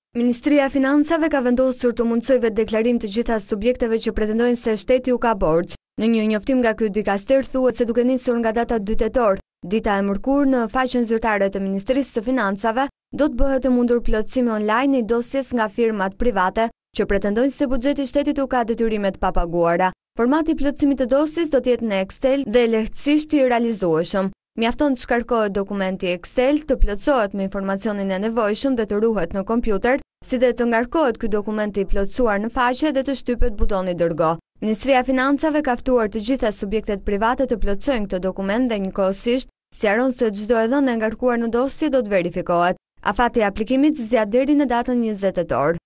Ministria e Financave ka vendosur të mundësojë vetëdeklarim të gjitha subjekteve që pretendojnë se shteti u ka borxh. Në një njoftim nga ky dikaster thuhet se duke nisur nga data 2 tetor, dita e mërkurë në faqen zyrtare të Ministrisë së Financave do të bëhet mundur plotësimi online i dosjes nga firmat private që pretendojnë se buxheti i shtetit u ka detyrimet pa paguara. Formati i plotësimit të dosjes do të jetë në Excel dhe lehtësisht i realizueshëm. Mjafton të shkarkohet dokumenti Excel, të plotësohet me informacionin e nevojshëm dhe të ruhet në kompjuter, si dhe të ngarkohet ky dokument i plotësuar në faqe dhe të shtypet butoni dërgo. Ministria e Financave ka ftuar të gjitha subjektet private të plotësojnë këtë dokument dhe njëkohësisht sqaron se çdo e dhënë e ngarkuar në dosje do të verifikohet. Afati i aplikimit zgjat deri në datën 20 tetor.